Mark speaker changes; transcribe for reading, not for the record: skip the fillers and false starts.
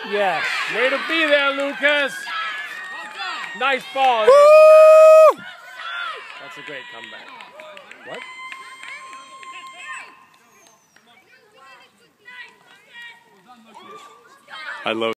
Speaker 1: Yes. Way to be there, Lucas. Nice ball.
Speaker 2: Woo!
Speaker 1: That's a great comeback. What?
Speaker 2: I love